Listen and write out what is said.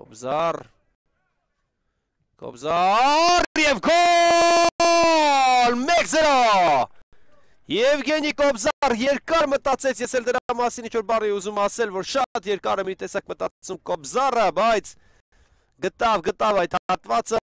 Կոբզար և գոլ 1-0 Եվգենի Կոբզար երկար մտածեց, ես էլ դրա մասին ինչ-որ բառ էի ուզում ասել, որ շատ երկար է մի տեսակ մտածում Կոբզարը, բայց գտավ այդ հատվածը